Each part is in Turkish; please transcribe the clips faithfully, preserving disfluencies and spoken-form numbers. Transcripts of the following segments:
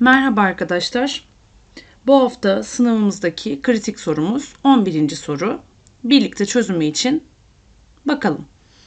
Merhaba arkadaşlar. Bu hafta sınavımızdaki kritik sorumuz on birinci soru. Birlikte çözümü için bakalım.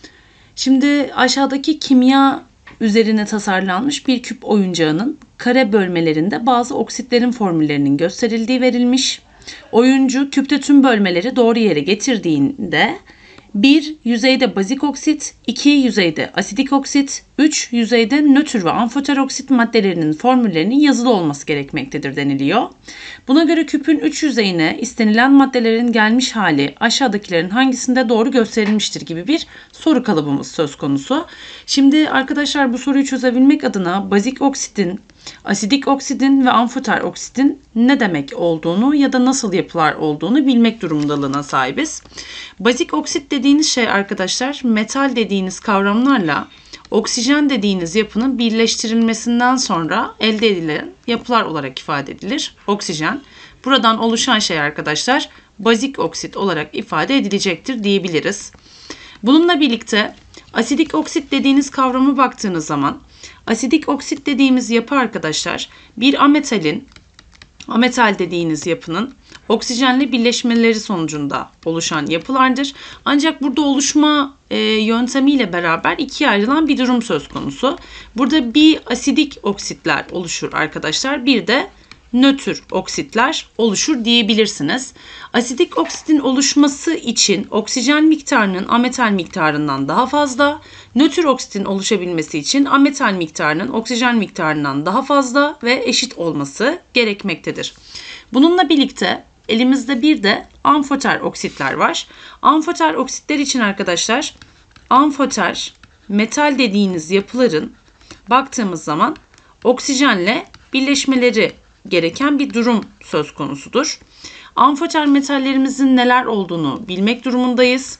Şimdi aşağıdaki kimya üzerine tasarlanmış bir küp oyuncağının kare bölmelerinde bazı oksitlerin formüllerinin gösterildiği verilmiş. Oyuncu küpte tüm bölmeleri doğru yere getirdiğinde bir yüzeyde bazik oksit, iki yüzeyde asidik oksit, üç yüzeyde nötr ve amfoter oksit maddelerinin formüllerinin yazılı olması gerekmektedir deniliyor. Buna göre küpün üç yüzeyine istenilen maddelerin gelmiş hali aşağıdakilerin hangisinde doğru gösterilmiştir gibi bir soru kalıbımız söz konusu. Şimdi arkadaşlar bu soruyu çözebilmek adına bazik oksitin, asidik oksidin ve amfoter oksidin ne demek olduğunu ya da nasıl yapılar olduğunu bilmek durumundalığına sahibiz. Bazik oksit dediğiniz şey arkadaşlar metal dediğiniz kavramlarla oksijen dediğiniz yapının birleştirilmesinden sonra elde edilen yapılar olarak ifade edilir. Oksijen. Buradan oluşan şey arkadaşlar bazik oksit olarak ifade edilecektir diyebiliriz. Bununla birlikte asidik oksit dediğiniz kavrama baktığınız zaman asidik oksit dediğimiz yapı arkadaşlar bir ametalin, ametal dediğiniz yapının oksijenle birleşmeleri sonucunda oluşan yapılardır. Ancak burada oluşma e, yöntemiyle beraber ikiye ayrılan bir durum söz konusu. Burada bir asidik oksitler oluşur arkadaşlar. Bir de nötr oksitler oluşur diyebilirsiniz. Asidik oksitin oluşması için oksijen miktarının ametal miktarından daha fazla, nötr oksitin oluşabilmesi için ametal miktarının oksijen miktarından daha fazla ve eşit olması gerekmektedir. Bununla birlikte elimizde bir de amfoter oksitler var. Amfoter oksitler için arkadaşlar amfoter metal dediğiniz yapıların baktığımız zaman oksijenle birleşmeleri gereken bir durum söz konusudur. Amfoter metallerimizin neler olduğunu bilmek durumundayız.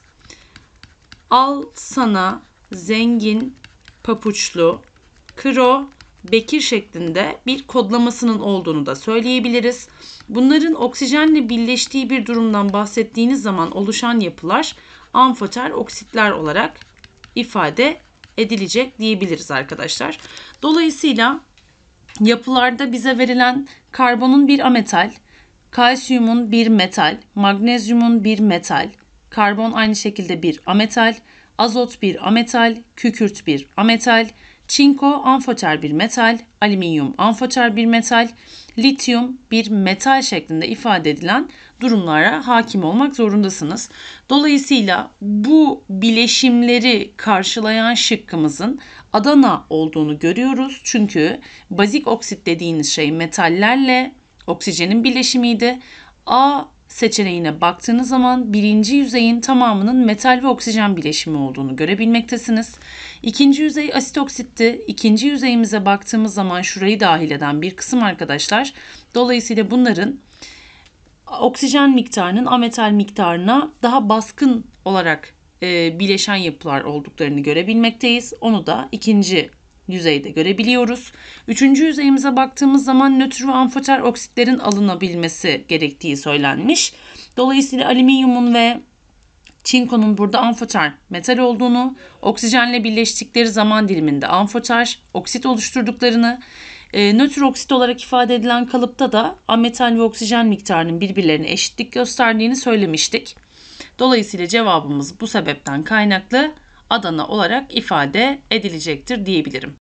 Al sana zengin papuçlu kro bekir şeklinde bir kodlamasının olduğunu da söyleyebiliriz. Bunların oksijenle birleştiği bir durumdan bahsettiğiniz zaman oluşan yapılar amfoter oksitler olarak ifade edilecek diyebiliriz arkadaşlar. Dolayısıyla yapılarda bize verilen karbonun bir ametal, kalsiyumun bir metal, magnezyumun bir metal, karbon aynı şekilde bir ametal, azot bir ametal, kükürt bir ametal, çinko amfoter bir metal, alüminyum amfoter bir metal, lityum bir metal şeklinde ifade edilen durumlara hakim olmak zorundasınız. Dolayısıyla bu bileşimleri karşılayan şıkkımızın Adana olduğunu görüyoruz. Çünkü bazik oksit dediğiniz şey metallerle oksijenin bileşimiydi. A seçeneğine baktığınız zaman birinci yüzeyin tamamının metal ve oksijen bileşimi olduğunu görebilmektesiniz. İkinci yüzey asit oksitti. İkinci yüzeyimize baktığımız zaman şurayı dahil eden bir kısım arkadaşlar. Dolayısıyla bunların oksijen miktarının ametal miktarına daha baskın olarak e, bileşen yapılar olduklarını görebilmekteyiz. Onu da ikinci yüzeyde görebiliyoruz. Üçüncü yüzeyimize baktığımız zaman nötr ve amfoter oksitlerin alınabilmesi gerektiği söylenmiş. Dolayısıyla alüminyumun ve çinkonun burada amfoter metal olduğunu, oksijenle birleştikleri zaman diliminde amfoter oksit oluşturduklarını, e, nötr oksit olarak ifade edilen kalıpta da ametal ve oksijen miktarının birbirlerine eşitlik gösterdiğini söylemiştik. Dolayısıyla cevabımız bu sebepten kaynaklı Adana olarak ifade edilecektir diyebilirim.